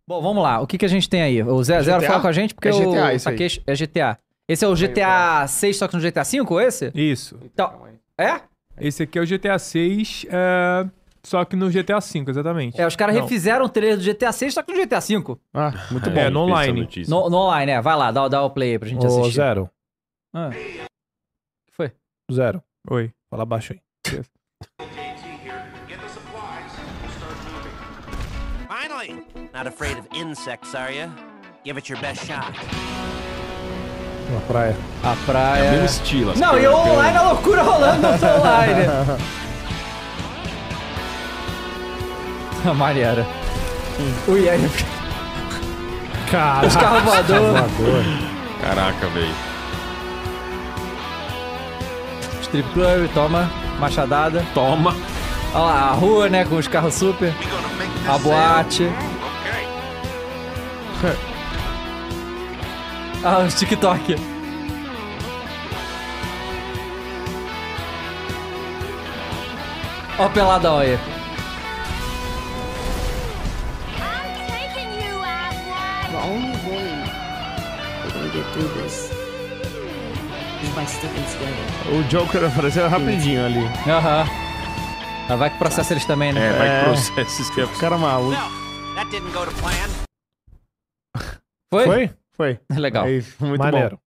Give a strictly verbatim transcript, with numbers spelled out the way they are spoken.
Bom, vamos lá. O que, que a gente tem aí? O Zero, Zero fala com a gente porque É G T A o isso aí. Takeshi é G T A. Esse é o G T A seis, só que no G T A cinco, esse? Isso. Então, é? Esse aqui é o G T A seis, é... só que no G T A cinco, exatamente. É, os caras Não. refizeram o trailer do G T A seis, só que no G T A cinco. Ah, muito bom. É, no online. notícia. No, no online, é. Vai lá, dá, dá o play aí pra gente Ô, assistir. Zero. Ah. O que foi? Zero. Oi. Fala baixo aí. Finally! Not afraid of insects, are you? Give it your best shot. Na praia. A É o praia... mesmo estilo. as Não, e câmeras, o online, a loucura rolando no outro online. Maneira. Ui, aí... Caraca. Os carros voadores. Voador. Caraca, velho. Strip Club, toma. Machadada. Toma. Olha lá, a rua, né, com os carros super. A boate. Ah, os TikTok. Ó o peladão aí. I'm taking you, Affleck! The only way we're gonna get through this is by sticking together. O Joker apareceu rapidinho ali. Aham. Ah, vai que processa eles também, né? É, vai É. que processa esse tempo. O cara maluco. Well, that didn't go to plan. Foi? Foi? Foi. Legal. Aí, muito Maneiro. bom.